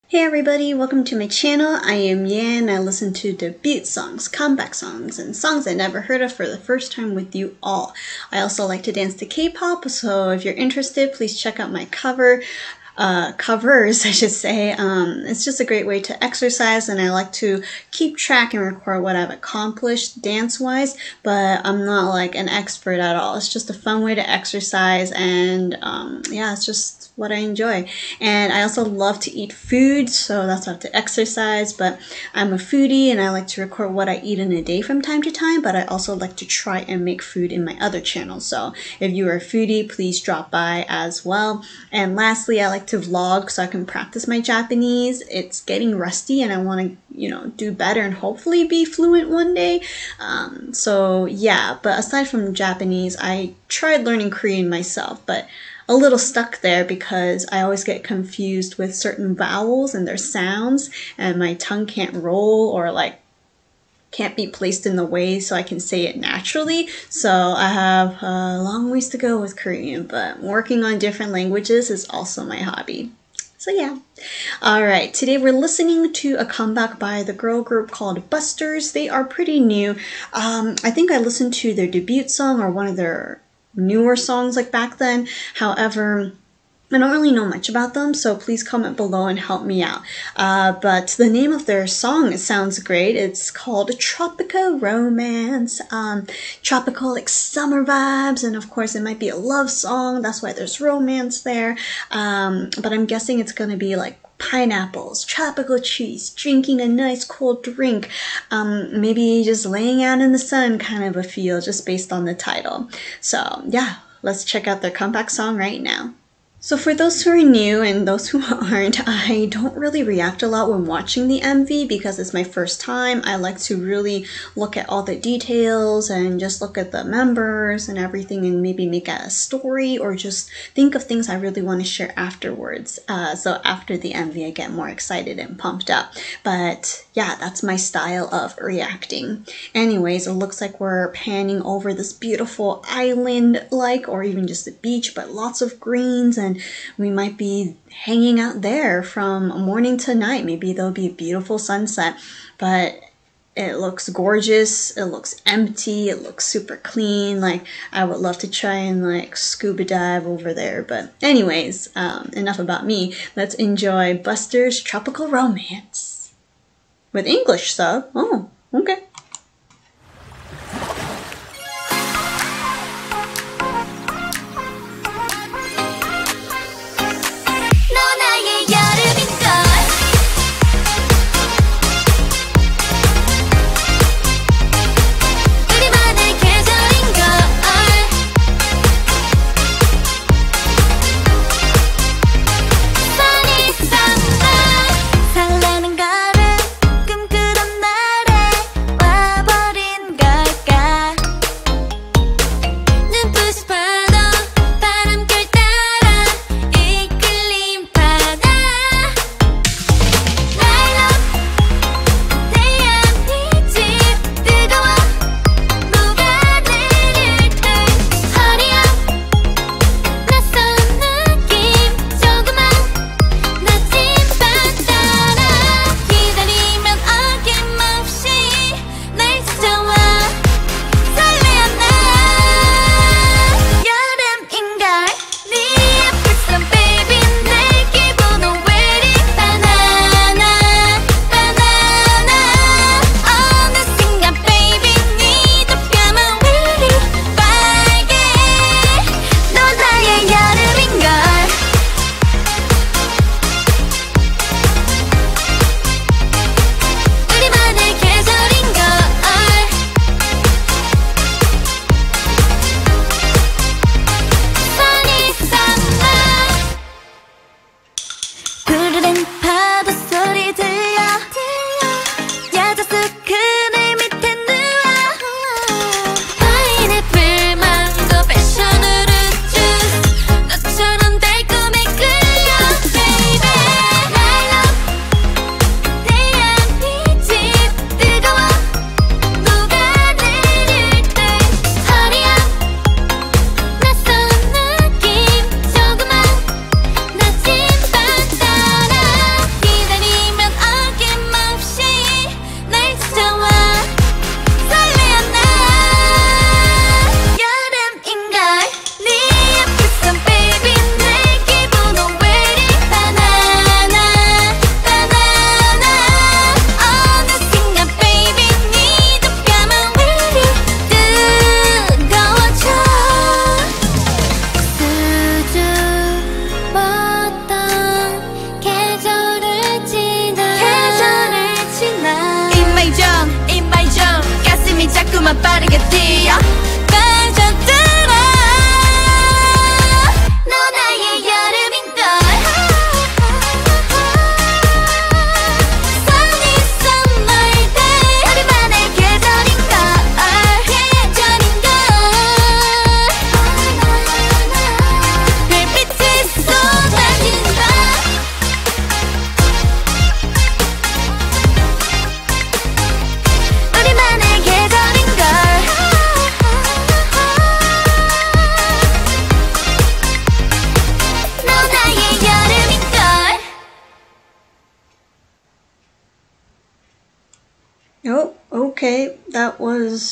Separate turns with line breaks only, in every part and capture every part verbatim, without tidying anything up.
Hey everybody, welcome to my channel. I am Yan. I listen to debut songs, comeback songs, and songs I never heard of for the first time with you all. I also like to dance to K-pop, so if you're interested, please check out my cover. Uh, covers, I should say. Um, it's just a great way to exercise, and I like to keep track and record what I've accomplished dance-wise, but I'm not like an expert at all. It's just a fun way to exercise, and um, yeah, it's just what I enjoy. And I also love to eat food, so that's why I have to exercise, but I'm a foodie and I like to record what I eat in a day from time to time, but I also like to try and make food in my other channels. So if you are a foodie, please drop by as well. And lastly, I like to vlog so I can practice my Japanese. It's getting rusty and I want to, you know, do better and hopefully be fluent one day. Um, so yeah, but aside from Japanese, I tried learning Korean myself, but a little stuck there because I always get confused with certain vowels and their sounds, and my tongue can't roll or like can't be placed in the way so I can say it naturally. So I have a long ways to go with Korean, but working on different languages is also my hobby. So yeah. Alright, today we're listening to a comeback by the girl group called Busters. They are pretty new. Um, I think I listened to their debut song or one of their newer songs like back then. However, I don't really know much about them, so please comment below and help me out. Uh, but the name of their song, it sounds great. It's called Tropical Romance. Um, tropical, like summer vibes, and of course it might be a love song. That's why there's romance there. Um, but I'm guessing it's gonna be like pineapples, tropical trees, drinking a nice cold drink, um, maybe just laying out in the sun kind of a feel just based on the title. So yeah, let's check out their comeback song right now. So for those who are new and those who aren't, I don't really react a lot when watching the M V because it's my first time. I like to really look at all the details and just look at the members and everything and maybe make a story or just think of things I really want to share afterwards. Uh, so after the M V, I get more excited and pumped up. But yeah, that's my style of reacting. Anyways, it looks like we're panning over this beautiful island-like or even just a beach, but lots of greens, and we might be hanging out there from morning to night. Maybe there'll be a beautiful sunset, but it looks gorgeous. It looks empty. It looks super clean. Like I would love to try and like scuba dive over there. But anyways, um, enough about me. Let's enjoy Busters' Tropical Romance with English sub. Oh, okay.
설레는 거를 꿈꾸던 날에
Okay, that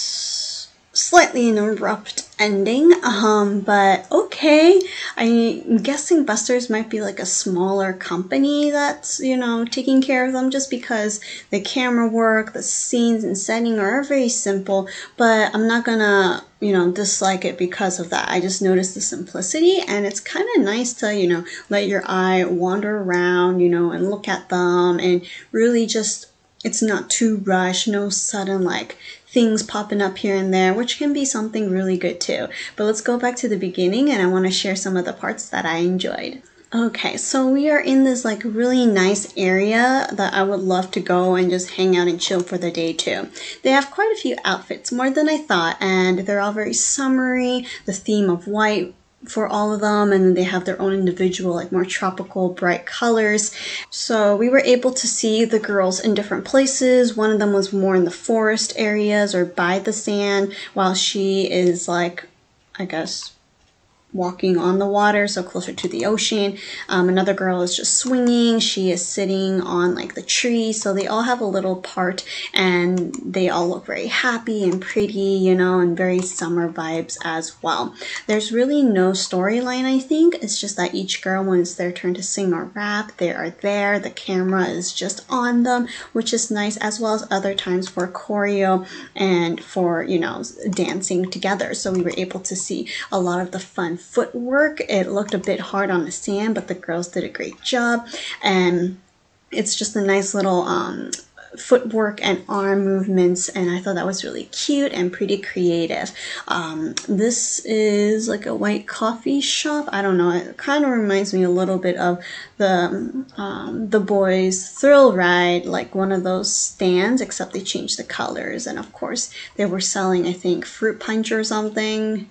was slightly an abrupt ending, um, but okay. I'm guessing Buster's might be like a smaller company that's, you know, taking care of them, just because the camera work, the scenes and setting are very simple, but I'm not gonna, you know, dislike it because of that. I just noticed the simplicity, and it's kind of nice to, you know, let your eye wander around, you know, and look at them, and really just, it's not too rushed, no sudden like things popping up here and there, which can be something really good too. But let's go back to the beginning, and I want to share some of the parts that I enjoyed. Okay, so we are in this like really nice area that I would love to go and just hang out and chill for the day too. They have quite a few outfits, more than I thought, and they're all very summery, the theme of white for all of them, and they have their own individual like more tropical bright colors. So we were able to see the girls in different places. One of them was more in the forest areas or by the sand, while she is like, I guess, walking on the water, so closer to the ocean. Um, another girl is just swinging. She is sitting on like the tree. So they all have a little part, and they all look very happy and pretty, you know, and very summer vibes as well. There's really no storyline, I think. It's just that each girl, when it's their turn to sing or rap, they are there. The camera is just on them, which is nice, as well as other times for choreo and for, you know, dancing together. So we were able to see a lot of the fun footwork. It looked a bit hard on the sand, but the girls did a great job, and it's just a nice little um, footwork and arm movements, and I thought that was really cute and pretty creative. Um, this is like a white coffee shop. I don't know, it kind of reminds me a little bit of the um, the Boys Thrill Ride, like one of those stands, except they changed the colors, and of course they were selling, I think, fruit punch or something,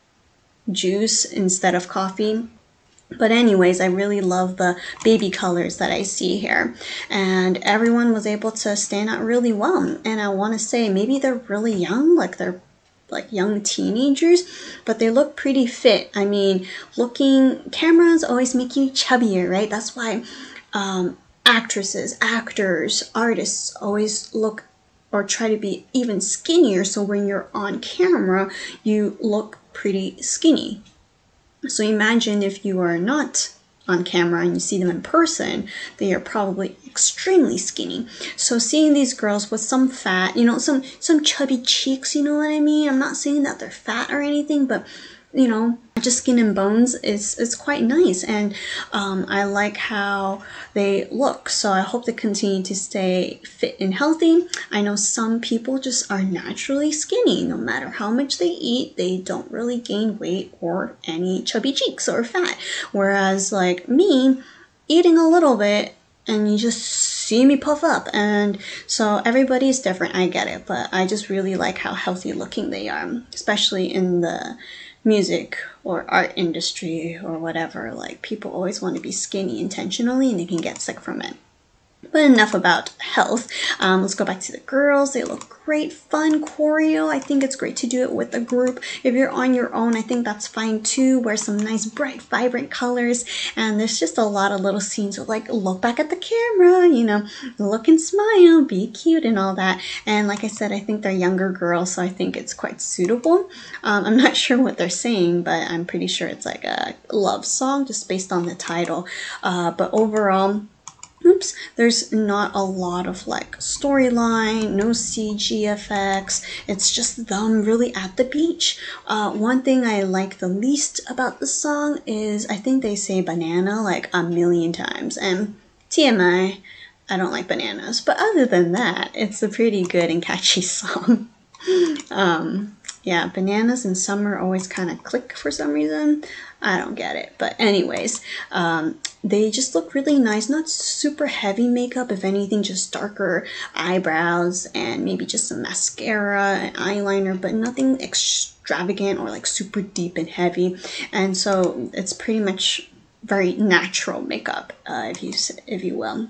juice instead of coffee. But anyways, I really love the baby colors that I see here, and everyone was able to stand out really well. And I want to say maybe they're really young, like they're like young teenagers, but they look pretty fit. I mean, looking, cameras always make you chubbier, right? That's why um, actresses, actors, artists always look or try to be even skinnier, so when you're on camera, you look pretty skinny. So imagine if you are not on camera and you see them in person, they are probably extremely skinny. So seeing these girls with some fat, you know, some some chubby cheeks, you know what I mean? I'm not saying that they're fat or anything, but you know, just skin and bones is is quite nice, and um, I like how they look. So I hope they continue to stay fit and healthy. I know some people just are naturally skinny. No matter how much they eat, they don't really gain weight or any chubby cheeks or fat. Whereas like me, eating a little bit and you just see me puff up. And so everybody's different, I get it, but I just really like how healthy looking they are, especially in the music or art industry or whatever. Like, people always want to be skinny intentionally and they can get sick from it. But enough about health. Um, let's go back to the girls. They look great, fun choreo. I think it's great to do it with a group. If you're on your own, I think that's fine too. Wear some nice, bright, vibrant colors. And there's just a lot of little scenes of like, look back at the camera, you know, look and smile, be cute and all that. And like I said, I think they're younger girls, so I think it's quite suitable. Um, I'm not sure what they're saying, but I'm pretty sure it's like a love song just based on the title. Uh, but overall, Oops, there's not a lot of like storyline, no C G effects. It's just them really at the beach. Uh, one thing I like the least about the song is I think they say banana like a million times. And T M I, I don't like bananas. But other than that, it's a pretty good and catchy song. um, yeah, bananas in summer always kind of click for some reason. I don't get it. But anyways, um, they just look really nice. Not super heavy makeup. If anything, just darker eyebrows and maybe just some mascara and eyeliner, but nothing extravagant or like super deep and heavy. And so it's pretty much very natural makeup, uh, if you if you will.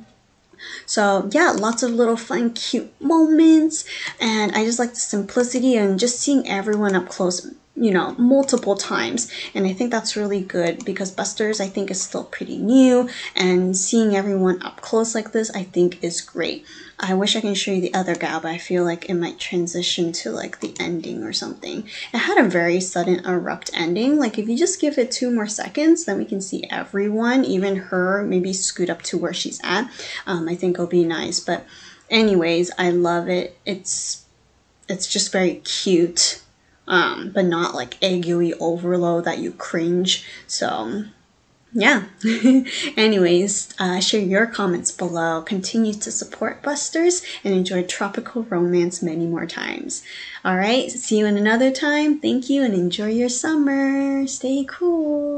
So yeah, lots of little fun, cute moments, and I just like the simplicity and just seeing everyone up close you know, multiple times. And I think that's really good because Busters, I think, is still pretty new, and seeing everyone up close like this, I think is great. I wish I can show you the other gal, but I feel like it might transition to like the ending or something. It had a very sudden abrupt ending. Like if you just give it two more seconds, then we can see everyone, even her, maybe scoot up to where she's at. Um, I think it'll be nice. But anyways, I love it. It's it's just very cute. Um, but not like egg yolk overload that you cringe. So yeah. Anyways, uh, share your comments below. Continue to support Busters and enjoy tropical romance many more times. All right, see you in another time. Thank you and enjoy your summer. Stay cool.